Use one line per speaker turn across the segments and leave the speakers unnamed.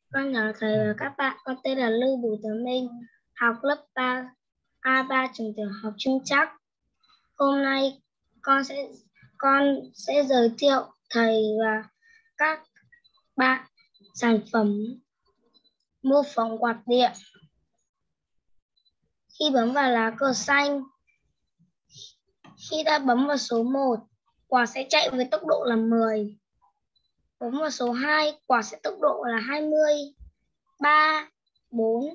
Con chào thầy và các bạn, con tên là Lưu Bùi Tuấn Minh, học lớp 3 A3 trường tiểu học Trưng Trắc. Hôm nay con sẽ giới thiệu thầy và các bạn sản phẩm mô phỏng quạt điện. Khi bấm vào lá cờ xanh, khi đã bấm vào số 1, quả sẽ chạy với tốc độ là 10. Bấm vào số 2, quả sẽ tốc độ là 20, 3, 4,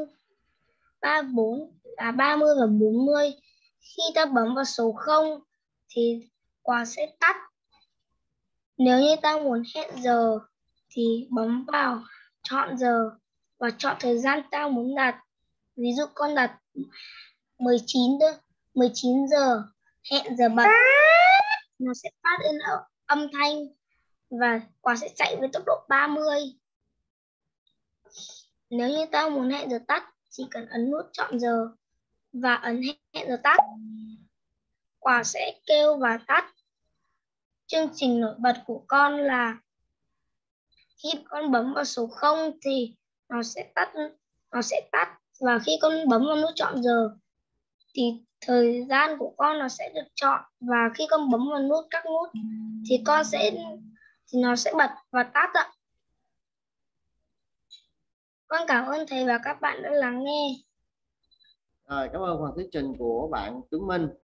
4 30 và 40. Khi ta bấm vào số 0 thì quả sẽ tắt. Nếu như ta muốn hẹn giờ thì bấm vào chọn giờ và chọn thời gian ta muốn đặt. Ví dụ con đặt 19 giờ, hẹn giờ bật, nó sẽ phát lên âm thanh và quả sẽ chạy với tốc độ 30. Nếu như ta muốn hẹn giờ tắt, chỉ cần ấn nút chọn giờ và ấn hẹn giờ tắt, quả sẽ kêu và tắt. Chương trình nổi bật của con là khi con bấm vào số 0 thì nó sẽ tắt, và khi con bấm vào nút chọn giờ thì thời gian của con nó sẽ được chọn, và khi con bấm vào các nút thì nó sẽ bật và tắt ạ. Con cảm ơn thầy và các bạn đã lắng nghe.
Rồi, cảm ơn phần thuyết trình của bạn Tuấn Minh.